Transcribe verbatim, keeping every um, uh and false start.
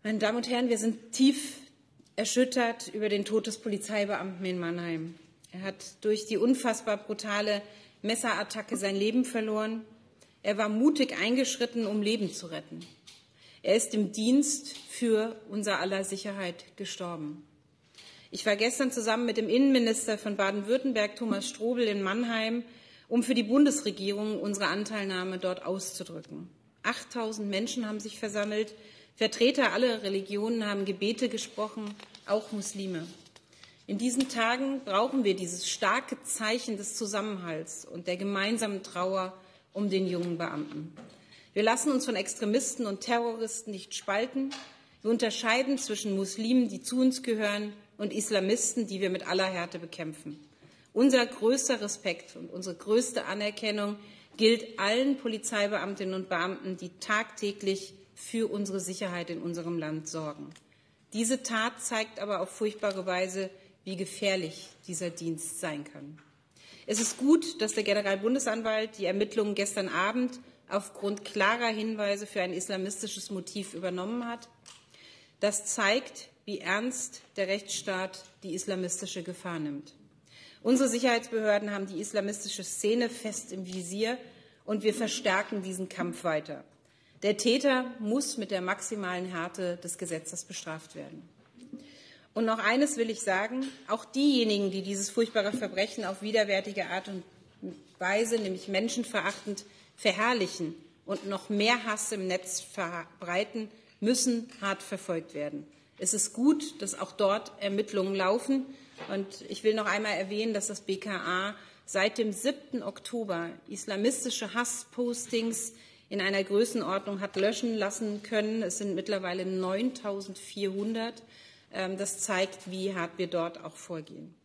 Meine Damen und Herren, wir sind tief erschüttert über den Tod des Polizeibeamten in Mannheim. Er hat durch die unfassbar brutale Messerattacke sein Leben verloren. Er war mutig eingeschritten, um Leben zu retten. Er ist im Dienst für unser aller Sicherheit gestorben. Ich war gestern zusammen mit dem Innenminister von Baden-Württemberg, Thomas Strobel, in Mannheim, um für die Bundesregierung unsere Anteilnahme dort auszudrücken. achttausend Menschen haben sich versammelt. Vertreter aller Religionen haben Gebete gesprochen, auch Muslime. In diesen Tagen brauchen wir dieses starke Zeichen des Zusammenhalts und der gemeinsamen Trauer um den jungen Beamten. Wir lassen uns von Extremisten und Terroristen nicht spalten. Wir unterscheiden zwischen Muslimen, die zu uns gehören, und Islamisten, die wir mit aller Härte bekämpfen. Unser größter Respekt und unsere größte Anerkennung gilt allen Polizeibeamtinnen und Beamten, die tagtäglich für unsere Sicherheit in unserem Land sorgen. Diese Tat zeigt aber auf furchtbare Weise, wie gefährlich dieser Dienst sein kann. Es ist gut, dass der Generalbundesanwalt die Ermittlungen gestern Abend aufgrund klarer Hinweise für ein islamistisches Motiv übernommen hat. Das zeigt, wie ernst der Rechtsstaat die islamistische Gefahr nimmt. Unsere Sicherheitsbehörden haben die islamistische Szene fest im Visier, und wir verstärken diesen Kampf weiter. Der Täter muss mit der maximalen Härte des Gesetzes bestraft werden. Und noch eines will ich sagen, auch diejenigen, die dieses furchtbare Verbrechen auf widerwärtige Art und Weise, nämlich menschenverachtend, verherrlichen und noch mehr Hass im Netz verbreiten, müssen hart verfolgt werden. Es ist gut, dass auch dort Ermittlungen laufen. Und ich will noch einmal erwähnen, dass das B K A seit dem siebten Oktober islamistische Hasspostings in einer Größenordnung hat löschen lassen können. Es sind mittlerweile neuntausendvierhundert. Das zeigt, wie hart wir dort auch vorgehen.